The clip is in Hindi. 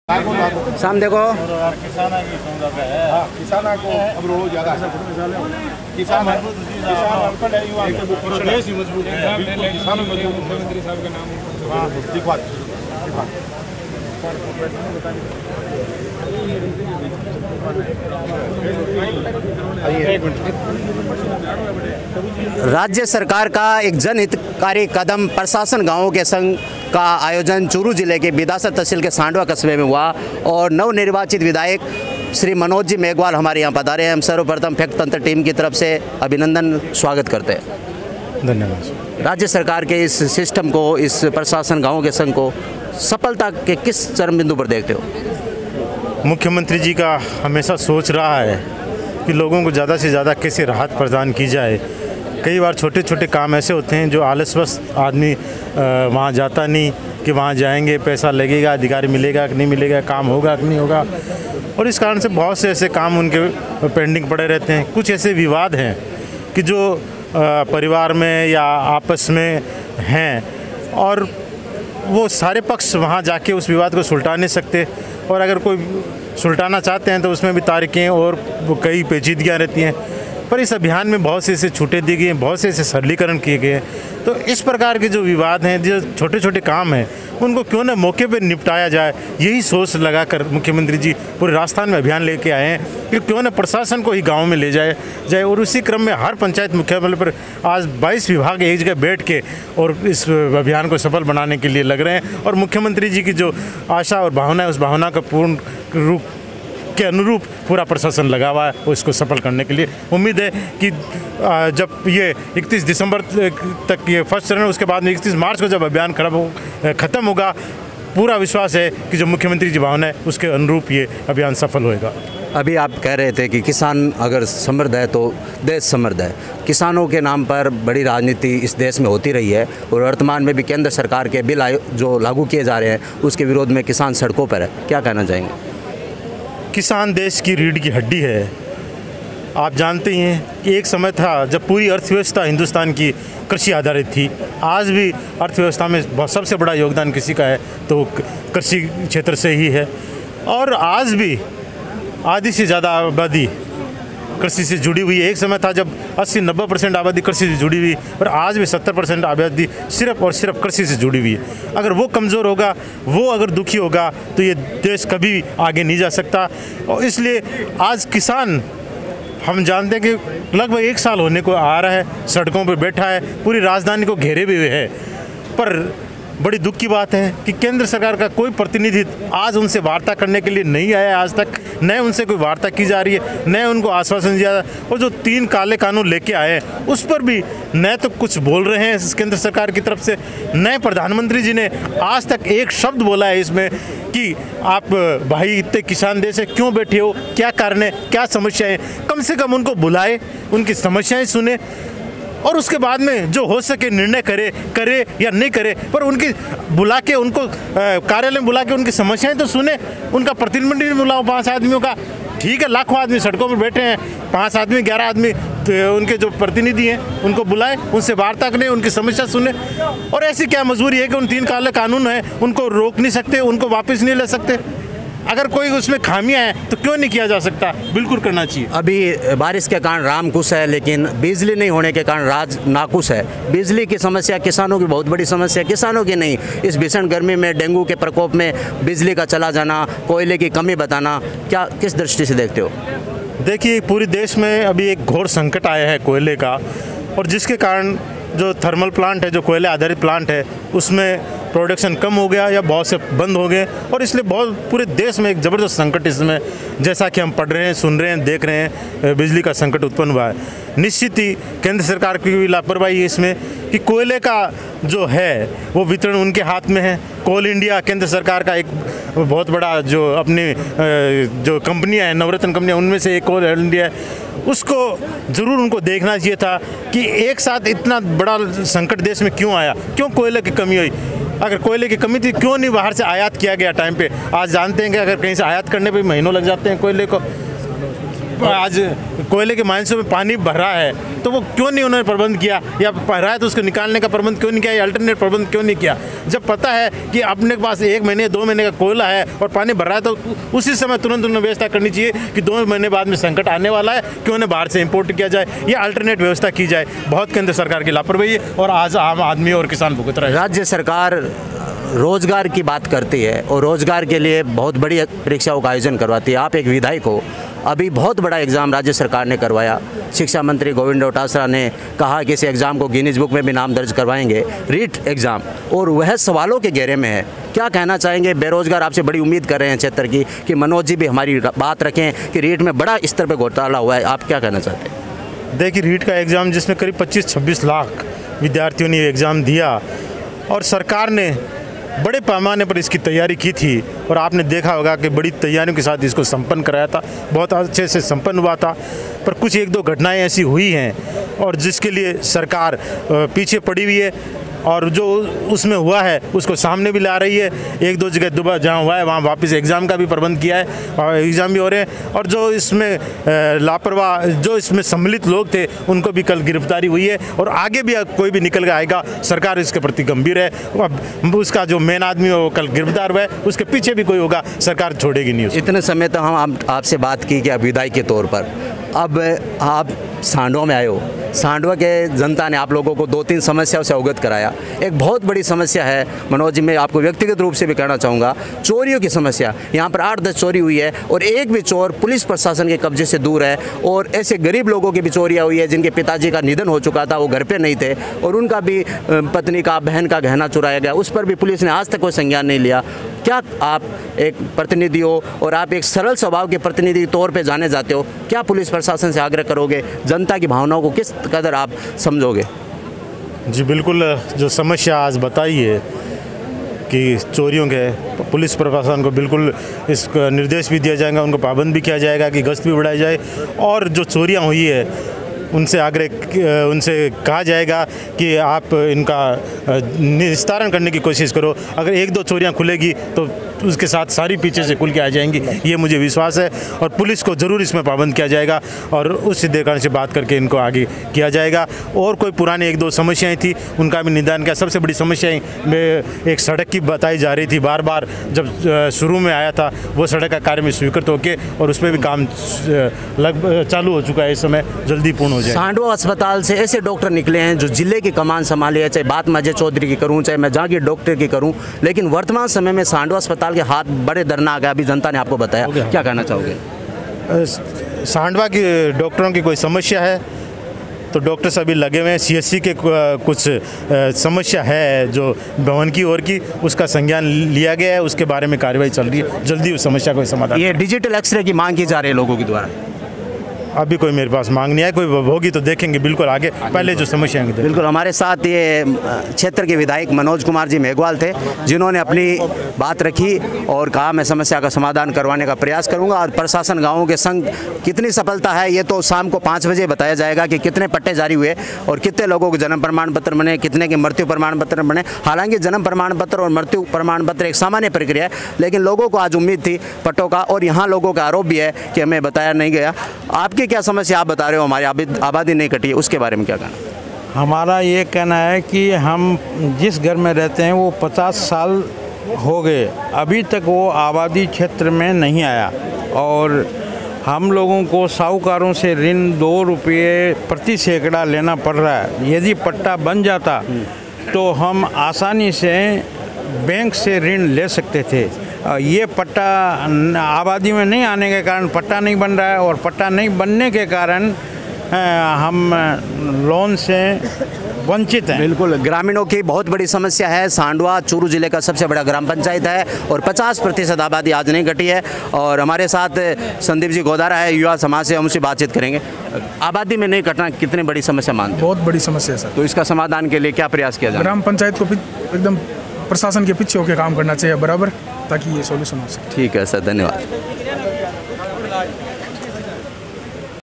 शाम देखो किसान को अब रोड ज़्यादा है। किसान मुख्यमंत्री साहब का नाम दिखवा राज्य सरकार का एक जनहितकारी कदम प्रशासन गांवों के संघ का आयोजन चूरू जिले के बिदासर तहसील के सांडवा कस्बे में हुआ और नवनिर्वाचित विधायक श्री मनोज जी मेघवाल हमारे यहाँ पधारे हैं। हम सर्वप्रथम फैक्ट तंत्र टीम की तरफ से अभिनंदन स्वागत करते हैं। धन्यवाद। राज्य सरकार के इस सिस्टम को, इस प्रशासन गाँवों के संघ को सफलता के किस चरम बिंदु पर देखते हो? मुख्यमंत्री जी का हमेशा सोच रहा है कि लोगों को ज़्यादा से ज़्यादा कैसे राहत प्रदान की जाए। कई बार छोटे छोटे काम ऐसे होते हैं जो आलसवश आदमी वहाँ जाता नहीं कि वहाँ जाएंगे पैसा लगेगा, अधिकारी मिलेगा कि नहीं मिलेगा, काम होगा कि नहीं होगा, और इस कारण से बहुत से ऐसे काम उनके पेंडिंग पड़े रहते हैं। कुछ ऐसे विवाद हैं कि जो परिवार में या आपस में हैं और वो सारे पक्ष वहाँ जाके उस विवाद को सुलझा नहीं सकते, और अगर कोई सुलझाना चाहते हैं तो उसमें भी तारीखें और कई पेचीदगियाँ रहती हैं। पर इस अभियान में बहुत से ऐसे छूटें दी गई हैं, बहुत से ऐसे सरलीकरण किए गए हैं। तो इस प्रकार के जो विवाद हैं, जो छोटे छोटे काम हैं, उनको क्यों ना मौके पर निपटाया जाए, यही सोच लगाकर मुख्यमंत्री जी पूरे राजस्थान में अभियान लेके आए हैं कि क्यों ना प्रशासन को ही गाँव में ले जाए। और उसी क्रम में हर पंचायत मुख्यालय पर आज 22 विभाग एक जगह बैठ के और इस अभियान को सफल बनाने के लिए लग रहे हैं। और मुख्यमंत्री जी की जो आशा और भावना है, उस भावना का पूर्ण रूप के अनुरूप पूरा प्रशासन लगा हुआ है और इसको सफल करने के लिए। उम्मीद है कि जब ये 31 दिसंबर तक ये फर्स्ट चरण है, उसके बाद में 31 मार्च को जब अभियान ख़त्म होगा, पूरा विश्वास है कि जो मुख्यमंत्री जी भावना है उसके अनुरूप ये अभियान सफल होएगा। अभी आप कह रहे थे कि किसान अगर समृद्ध है तो देश समृद्ध है। किसानों के नाम पर बड़ी राजनीति इस देश में होती रही है और वर्तमान में भी केंद्र सरकार के बिल जो लागू किए जा रहे हैं उसके विरोध में किसान सड़कों पर है। क्या कहना चाहेंगे? किसान देश की रीढ़ की हड्डी है। आप जानते ही हैं कि एक समय था जब पूरी अर्थव्यवस्था हिंदुस्तान की कृषि आधारित थी। आज भी अर्थव्यवस्था में सबसे बड़ा योगदान किसी का है तो कृषि क्षेत्र से ही है, और आज भी आधी से ज़्यादा आबादी कृषि से जुड़ी हुई है। एक समय था जब 80-90% आबादी कृषि से जुड़ी हुई, और आज भी 70% आबादी सिर्फ और सिर्फ कृषि से जुड़ी हुई है। अगर वो कमज़ोर होगा, वो अगर दुखी होगा, तो ये देश कभी आगे नहीं जा सकता। और इसलिए आज किसान, हम जानते हैं कि लगभग 1 साल होने को आ रहा है, सड़कों पर बैठा है, पूरी राजधानी को घेरे हुए है। पर बड़ी दुख की बात है कि केंद्र सरकार का कोई प्रतिनिधि आज उनसे वार्ता करने के लिए नहीं आया आज तक। न उनसे कोई वार्ता की जा रही है, न उनको आश्वासन दिया। और जो 3 काले कानून लेके आए हैं उस पर भी न तो कुछ बोल रहे हैं केंद्र सरकार की तरफ से, न प्रधानमंत्री जी ने आज तक एक शब्द बोला है इसमें कि आप भाई इतने किसान देश है क्यों बैठे हो, क्या कारण है, क्या समस्याएं। कम से कम उनको बुलाए, उनकी समस्याएं सुने और उसके बाद में जो हो सके निर्णय करे या नहीं करे, पर उनकी बुला के, उनको कार्यालय में बुला के उनकी समस्याएं तो सुने। उनका प्रतिनिधि बुलाओ 5 आदमियों का, ठीक है, लाखों आदमी सड़कों पर बैठे हैं, 5 आदमी 11 आदमी तो उनके जो प्रतिनिधि हैं उनको बुलाए, उनसे वार्ता करें, उनकी समस्या सुने। और ऐसी क्या मजबूरी है कि उन 3 काले कानून हैं, उनको रोक नहीं सकते, उनको वापस नहीं ले सकते? अगर कोई उसमें खामियां हैं तो क्यों नहीं किया जा सकता? बिल्कुल करना चाहिए। अभी बारिश के कारण राम खुश है, लेकिन बिजली नहीं होने के कारण राज नाखुश है। बिजली की समस्या किसानों की बहुत बड़ी समस्या है, किसानों की नहीं। इस भीषण गर्मी में डेंगू के प्रकोप में बिजली का चला जाना, कोयले की कमी बताना, क्या किस दृष्टि से देखते हो? देखिए, पूरे देश में अभी एक घोर संकट आया है कोयले का, और जिसके कारण जो थर्मल प्लांट है, जो कोयले आधारित प्लांट है, उसमें प्रोडक्शन कम हो गया या बहुत से बंद हो गए, और इसलिए बहुत पूरे देश में एक ज़बरदस्त संकट इसमें, जैसा कि हम पढ़ रहे हैं, सुन रहे हैं, देख रहे हैं, बिजली का संकट उत्पन्न हुआ है। निश्चित ही केंद्र सरकार की भी लापरवाही है इसमें कि कोयले का जो है वो वितरण उनके हाथ में है। कोल इंडिया केंद्र सरकार का एक बहुत बड़ा जो अपनी जो कंपनियां हैं, नवरत्न कंपनियां, उनमें से एक कोल इंडिया है। उसको ज़रूर उनको देखना चाहिए था कि एक साथ इतना बड़ा संकट देश में क्यों आया, क्यों कोयले की कमी हुई। अगर कोयले की कमी थी, क्यों नहीं बाहर से आयात किया गया टाइम पे? आज जानते हैं कि अगर कहीं से आयात करने पे महीनों लग जाते हैं कोयले को। आज कोयले के माइंसों में पानी भर रहा है, तो वो क्यों नहीं उन्होंने प्रबंध किया, या भर रहा है तो उसको निकालने का प्रबंध क्यों नहीं किया, या अल्टरनेट प्रबंध क्यों नहीं किया। जब पता है कि अपने पास 1 महीने 2 महीने का कोयला है और पानी भर रहा है, तो उसी समय तुरंत उन्हें व्यवस्था करनी चाहिए कि 2 महीने बाद में संकट आने वाला है, क्यों उन्हें बाहर से इंपोर्ट किया जाए या अल्टरनेट व्यवस्था की जाए। बहुत केंद्र सरकार की लापरवाही है और आज आम आदमी और किसान भुगत रहे हैं। राज्य सरकार रोजगार की बात करती है और रोजगार के लिए बहुत बड़ी परीक्षाओं का आयोजन करवाती है। आप एक विधायक हो, अभी बहुत बड़ा एग्ज़ाम राज्य सरकार ने करवाया। शिक्षा मंत्री गोविंद डोटासरा ने कहा कि इस एग्ज़ाम को गिनीज बुक में भी नाम दर्ज करवाएंगे, रीट एग्ज़ाम, और वह सवालों के घेरे में है। क्या कहना चाहेंगे? बेरोजगार आपसे बड़ी उम्मीद कर रहे हैं क्षेत्र की कि मनोज जी भी हमारी बात रखें कि रीट में बड़ा स्तर पर घोटाला हुआ है। आप क्या कहना चाहते हैं? देखिए, रीट का एग्ज़ाम जिसमें करीब 25-26 लाख विद्यार्थियों ने एग्ज़ाम दिया और सरकार ने बड़े पैमाने पर इसकी तैयारी की थी, और आपने देखा होगा कि बड़ी तैयारियों के साथ इसको संपन्न कराया था, बहुत अच्छे से संपन्न हुआ था। पर कुछ 1-2 घटनाएं ऐसी हुई हैं और जिसके लिए सरकार पीछे पड़ी हुई है, और जो उसमें हुआ है उसको सामने भी ला रही है। 1-2 जगह दोबारा जहाँ हुआ है वहाँ वापस एग्ज़ाम का भी प्रबंध किया है और एग्ज़ाम भी हो रहे हैं। और जो इसमें लापरवाह, जो इसमें सम्मिलित लोग थे, उनको भी कल गिरफ्तारी हुई है और आगे भी कोई भी निकल के आएगा। सरकार इसके प्रति गंभीर है। अब उसका जो मेन आदमी है वो कल गिरफ्तार हुआ है, उसके पीछे भी कोई होगा, सरकार छोड़ेगी नहीं उसको। इतने समय तो हम आपसे बात की कि आप विधायक के तौर पर, अब आप सांडवा में आए हो। सांडवा के जनता ने आप लोगों को 2-3 समस्याओं से अवगत कराया। एक बहुत बड़ी समस्या है मनोज जी, मैं आपको व्यक्तिगत रूप से भी कहना चाहूँगा, चोरियों की समस्या। यहाँ पर 8-10 चोरी हुई है और एक भी चोर पुलिस प्रशासन के कब्जे से दूर है। और ऐसे गरीब लोगों की भी चोरियाँ हुई है जिनके पिताजी का निधन हो चुका था, वो घर पे नहीं थे, और उनका भी पत्नी का, बहन का गहना चुराया गया। उस पर भी पुलिस ने आज तक कोई संज्ञान नहीं लिया। क्या आप एक प्रतिनिधि हो और आप एक सरल स्वभाव के प्रतिनिधि के तौर पे जाने जाते हो, क्या पुलिस प्रशासन से आग्रह करोगे? जनता की भावनाओं को किस कदर आप समझोगे? जी बिल्कुल, जो समस्या आज बताई है कि चोरियों के, पुलिस प्रशासन को बिल्कुल इस निर्देश भी दिया जाएगा, उनको पाबंद भी किया जाएगा कि गश्त भी बढ़ाई जाए, और जो चोरियां हुई है उनसे उनसे कहा जाएगा कि आप इनका निस्तारण करने की कोशिश करो। अगर 1-2 चोरियां खुलेगी तो उसके साथ सारी पीछे से खुल के आ जाएंगी, ये मुझे विश्वास है। और पुलिस को ज़रूर इसमें पाबंद किया जाएगा और उस सिद्धिकरण से बात करके इनको आगे किया जाएगा। और कोई पुरानी 1-2 समस्याएं थी, उनका भी निदान किया। सबसे बड़ी समस्याएं में एक सड़क की बताई जा रही थी, बार जब शुरू में आया था वो सड़क का कार्य में स्वीकृत होके, और उसमें भी काम लगभग चालू हो चुका है, इस समय जल्दी पूर्ण हो जाए। सांडवा अस्पताल से ऐसे डॉक्टर निकले हैं जो जिले की कमान संभाली है, चाहे बात मैं अजय चौधरी की करूं, चाहे मैं जहांगीर डॉक्टर की करूं, लेकिन वर्तमान समय में सांडवा अस्पताल के हाथ बड़े दरनाक है। अभी जनता ने आपको बताया, क्या कहना चाहोगे? सांडवा के डॉक्टरों की कोई समस्या है तो डॉक्टर सभी लगे हुए हैं। CSC के कुछ समस्या है जो भवन की ओर की, उसका संज्ञान लिया गया है, उसके बारे में कार्रवाई चल रही है, जल्दी उस समस्या को समाधान। ये डिजिटल एक्सरे की मांग की जा रही है लोगों के द्वारा। अभी कोई मेरे पास मांग नहीं है, कोई होगी तो देखेंगे बिल्कुल आगे, पहले जो समस्या है। बिल्कुल, हमारे साथ ये क्षेत्र के विधायक मनोज कुमार जी मेघवाल थे, जिन्होंने अपनी बात रखी और कहा मैं समस्या का समाधान करवाने का प्रयास करूंगा। और प्रशासन गाँवों के संग कितनी सफलता है ये तो शाम को 5 बजे बताया जाएगा कि कितने पट्टे जारी हुए और कितने लोगों को जन्म प्रमाण पत्र बने, कितने के मृत्यु प्रमाण पत्र बने। हालांकि जन्म प्रमाण पत्र और मृत्यु प्रमाण पत्र एक सामान्य प्रक्रिया है, लेकिन लोगों को आज उम्मीद थी पट्टों का, और यहाँ लोगों का आरोप भी है कि हमें बताया नहीं गया। आपकी क्या समस्या आप बता रहे हो? हमारी आबादी नहीं कटी है, उसके बारे में क्या कहना? हमारा ये कहना है कि हम जिस घर में रहते हैं वो 50 साल हो गए, अभी तक वो आबादी क्षेत्र में नहीं आया, और हम लोगों को साहूकारों से ऋण 2 रुपये प्रति सैकड़ा लेना पड़ रहा है। यदि पट्टा बन जाता तो हम आसानी से बैंक से ऋण ले सकते थे। ये पट्टा आबादी में नहीं आने के कारण पट्टा नहीं बन रहा है, और पट्टा नहीं बनने के कारण हम लोन से वंचित हैं। बिल्कुल, ग्रामीणों की बहुत बड़ी समस्या है। सांडवा चूरू जिले का सबसे बड़ा ग्राम पंचायत है और 50% आबादी आज नहीं घटी है। और हमारे साथ संदीप जी गोदारा है, युवा समाज से, हम उनसे बातचीत करेंगे। आबादी में नहीं घटना कितनी बड़ी समस्या मानते? बहुत बड़ी समस्या है सर। तो इसका समाधान के लिए क्या प्रयास किया जाए? ग्राम पंचायत को एकदम प्रशासन के पीछे होकर काम करना चाहिए बराबर, ताकि ये सॉल्यूशन हो सके। ठीक है सर, धन्यवाद।